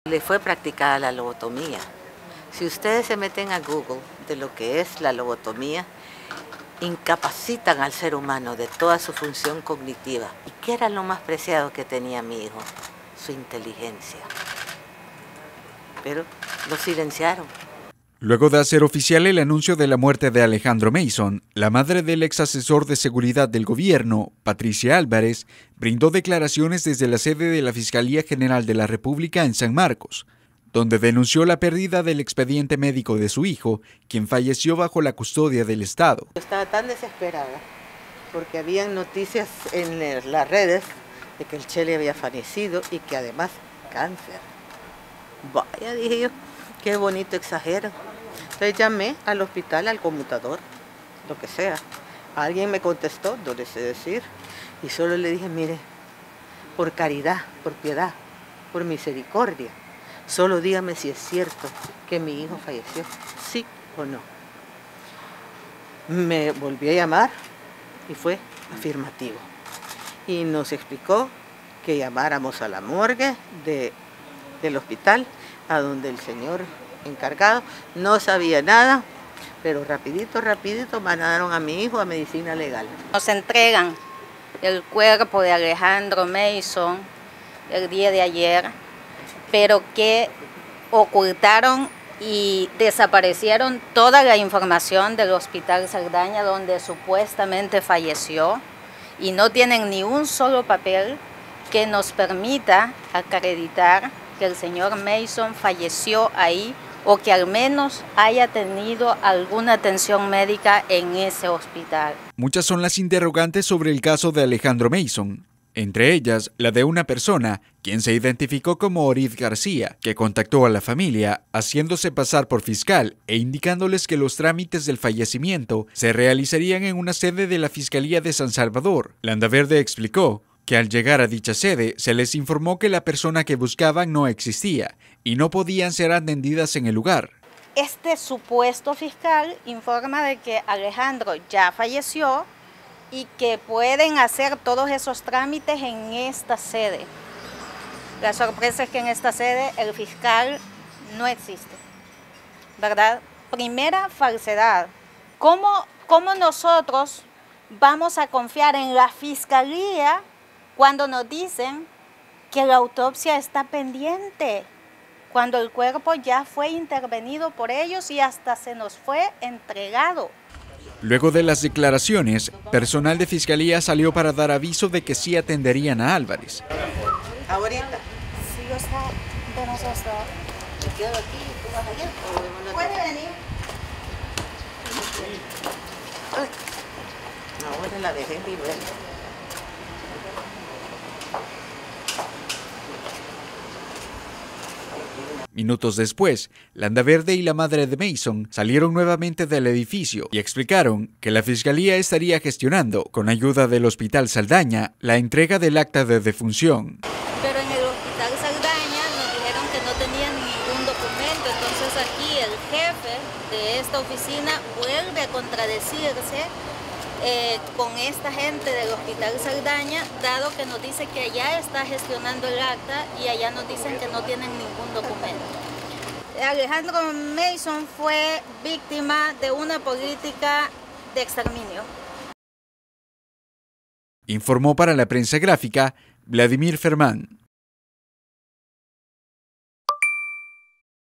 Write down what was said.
Le fue practicada la lobotomía. Si ustedes se meten a Google de lo que es la lobotomía, incapacitan al ser humano de toda su función cognitiva. ¿Y qué era lo más preciado que tenía mi hijo? Su inteligencia. Pero lo silenciaron. Luego de hacer oficial el anuncio de la muerte de Alejandro Mason, la madre del ex asesor de seguridad del gobierno, Patricia Álvarez, brindó declaraciones desde la sede de la Fiscalía General de la República en San Marcos, donde denunció la pérdida del expediente médico de su hijo, quien falleció bajo la custodia del Estado. Yo estaba tan desesperada porque habían noticias en las redes de que el Chele había fallecido y que además cáncer. Vaya, dije yo, qué bonito exagero. Entonces llamé al hospital, al conmutador, lo que sea. Alguien me contestó, no le sé decir, y solo le dije, mire, por caridad, por piedad, por misericordia, solo dígame si es cierto que mi hijo falleció, sí o no. Me volví a llamar y fue afirmativo. Y nos explicó que llamáramos a la morgue del hospital, a donde el señor encargado no sabía nada, pero rapidito mandaron a mi hijo a medicina legal. Nos entregan el cuerpo de Alejandro Mason el día de ayer, pero que ocultaron y desaparecieron toda la información del Hospital Saldaña donde supuestamente falleció y no tienen ni un solo papel que nos permita acreditar que el señor Mason falleció ahí o que al menos haya tenido alguna atención médica en ese hospital. Muchas son las interrogantes sobre el caso de Alejandro Mason, entre ellas la de una persona quien se identificó como Orid García, que contactó a la familia haciéndose pasar por fiscal e indicándoles que los trámites del fallecimiento se realizarían en una sede de la Fiscalía de San Salvador. Landaverde explicó que al llegar a dicha sede se les informó que la persona que buscaban no existía y no podían ser atendidas en el lugar. Este supuesto fiscal informa de que Alejandro ya falleció y que pueden hacer todos esos trámites en esta sede. La sorpresa es que en esta sede el fiscal no existe, ¿verdad? Primera falsedad. ¿Cómo nosotros vamos a confiar en la fiscalía cuando nos dicen que la autopsia está pendiente, cuando el cuerpo ya fue intervenido por ellos y hasta se nos fue entregado? Luego de las declaraciones, personal de fiscalía salió para dar aviso de que sí atenderían a Álvarez. Ahorita. Sí, o sea, de nosotros. Me quedo aquí, tú vas allá. ¿Puede venir? Ahora la dejé en nivel. Minutos después, Landaverde y la madre de Mason salieron nuevamente del edificio y explicaron que la fiscalía estaría gestionando, con ayuda del Hospital Saldaña, la entrega del acta de defunción. Pero en el Hospital Saldaña nos dijeron que no tenían ningún documento, entonces aquí el jefe de esta oficina vuelve a contradecirse con esta gente del Hospital Saldaña, dado que nos dice que allá está gestionando el acta y allá nos dicen que no tienen ningún documento. Alejandro Mason fue víctima de una política de exterminio. Informó para la prensa gráfica Vladimir Fermán.